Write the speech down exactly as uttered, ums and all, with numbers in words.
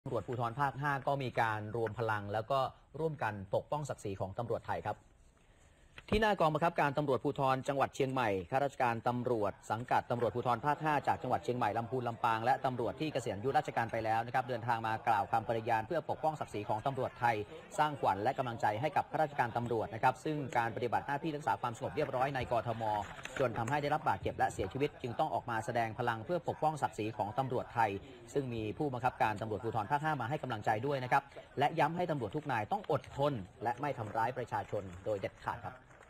ตำรวจภูธรภาค ห้า ก็มีการรวมพลังแล้วก็ร่วมกันปกป้องศักดิ์ศรีของตำรวจไทยครับที่หน้ากองบังคับการตำรวจภูธรจังหวัดเชียงใหม่ข้าราชการตำรวจสังกัดตำรวจภูธรภาค ห้า จากจังหวัดเชียงใหม่ลำพูนลำปางและตำรวจที่เกษียณอายุราชการไปแล้วนะครับเดินทางมากล่าวคำปฏิญาณเพื่อปกป้องศักดิ์ศรีของตำรวจไทยสร้างขวัญและกำลังใจให้กับข้าราชการตำรวจนะครับซึ่งการปฏิบัติหน้าที่รักษาความสงบเรียบร้อยในกทมจนทำให้ได้รับบาดเจ็บและเสียชีวิตจึงต้องออกมาแสดงพลังเพื่อปกป้องศักดิ์ศรีของตำรวจไทยซึ่งมีผู้บังคับการตำรวจภูธรภาค ห้า มาให้กำลังใจด้วยนะครับและย้ำให้ตำรวจทุกนายต้องอดทนและไม่ทำร้ายประชาชนโดยเด็ดขาดครับ